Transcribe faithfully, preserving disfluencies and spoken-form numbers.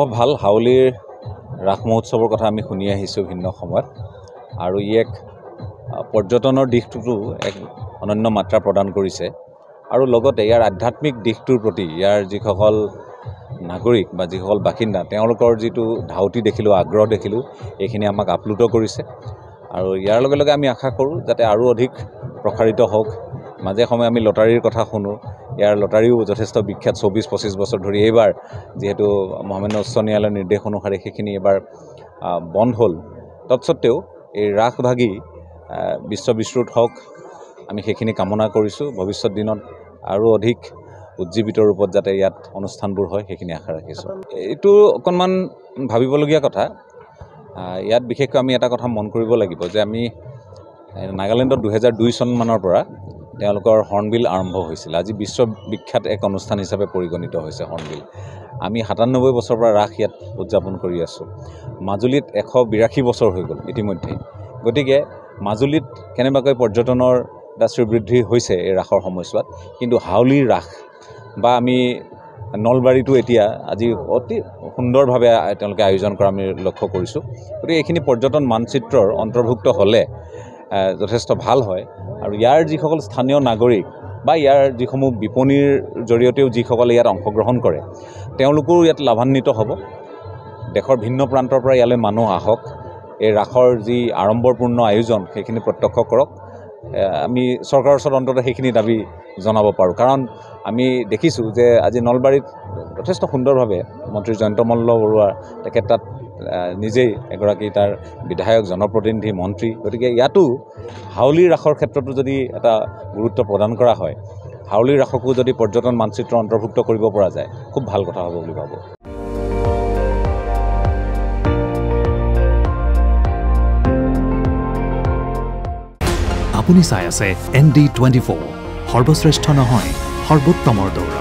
অনুভৱ ভাল হাউলিৰ ৰাস মহোৎসৱৰ কথা আমি শুনি আহিছোঁ ভিন্ন সময়ত আৰু ই এক পৰ্যটনৰ দিশটোতো এক অনন্য মাত্ৰা প্ৰদান কৰিছে আৰু লগতে ইয়াৰ আধ্যাত্মিক দিশটোৰ প্ৰতি ইয়াৰ যিসকল নাগৰিক বা যিসকল বাসিন্দা তেওঁলোকৰ যিটো ধাউতি দেখিলোঁ আগ্ৰহ দেখিলোঁ এইখিনি আমাক আপ্লুত কৰিছে আৰু ইয়াৰ লগে লগে আমি আশা কৰোঁ যাতে আৰু অধিক প্ৰসাৰিত হওক মাজে সময়ে আমি লটাৰীৰ কথা শুনো ইয়াৰ লটাৰীও যথেষ্ট বিখ্যাত চৌবিছ পঁচিছ বছৰ ধৰি এইবাৰ যিহেতু মহামান্য উচ্চ ন্যায়ালয়ৰ নিৰ্দেশ অনুসাৰে সেইখিনি এবাৰ বন্ধ হ'ল তৎসত্ত্বেও এই ৰাসভাগী বিশ্ববিশ্ৰুত হওক আমি সেইখিনি কামনা কৰিছোঁ ভৱিষ্যত দিনত আৰু অধিক উজ্জীৱিত ৰূপত যাতে ইয়াত অনুষ্ঠানবোৰ হয় সেইখিনি আশা ৰাখিছোঁ এইটো অকণমান ভাবিবলগীয়া কথা ইয়াত বিশেষকৈ আমি এটা কথা মন কৰিব লাগিব যে আমি নাগালেণ্ডত দুহেজাৰ দুই চনমানৰ পৰা তেওঁলোকৰ হৰ্ণবিল আৰম্ভ হৈছিল আজি বিশ্ববিখ্যাত এক অনুষ্ঠান হিচাপে পৰিগণিত হৈছে হৰ্ণবিল আমি সাতানব্বৈ বছৰৰ পৰা ৰাস ইয়াত উদযাপন কৰি আছোঁ মাজুলীত এশ বিৰাশী বছৰ হৈ গ'ল ইতিমধ্যে গতিকে মাজুলীত কেনেবাকৈ পৰ্যটনৰ এটা শ্ৰীবৃদ্ধি হৈছে এই ৰাসৰ সময়ছোৱাত কিন্তু হাউলিৰ ৰাস বা আমি নলবাৰীটো এতিয়া আজি অতি সুন্দৰভাৱে তেওঁলোকে আয়োজন কৰা আমি লক্ষ্য কৰিছোঁ গতিকে এইখিনি পৰ্যটন মানচিত্ৰৰ অন্তৰ্ভুক্ত হ'লে যথেষ্ট ভাল হয় আৰু ইয়াৰ যিসকল স্থানীয় নাগৰিক বা ইয়াৰ যিসমূহ বিপণীৰ জৰিয়তেও যিসকলে ইয়াত অংশগ্ৰহণ কৰে তেওঁলোকো ইয়াত লাভান্বিত হ'ব দেশৰ ভিন্ন প্ৰান্তৰ পৰা ইয়ালৈ মানুহ আহক এই ৰাসৰ যি আড়ম্বৰপূৰ্ণ আয়োজন সেইখিনি প্ৰত্যক্ষ কৰক আমি চৰকাৰৰ ওচৰত অন্ততঃ সেইখিনি দাবী জনাব পাৰোঁ কাৰণ আমি দেখিছোঁ যে আজি নলবাৰীত যথেষ্ট সুন্দৰভাৱে মন্ত্ৰী জয়ন্ত মল্ল বৰুৱা তেখেত তাত নিজেই এগৰাকী তাৰ বিধায়ক জনপ্ৰতিনিধি মন্ত্ৰী গতিকে ইয়াতো হাউলিৰ ৰাসৰ ক্ষেত্ৰতো যদি এটা গুৰুত্ব প্ৰদান কৰা হয় হাউলিৰ ৰাসকো যদি পৰ্যটন মানচিত্ৰ অন্তৰ্ভুক্ত কৰিব পৰা যায় খুব ভাল কথা হ'ব বুলি ভাবোঁ আপুনি চাই আছে এন ডি টুৱেণ্টি ফ'ৰ সৰ্বশ্ৰেষ্ঠ নহয় সৰ্বোত্তমৰ দৌৰ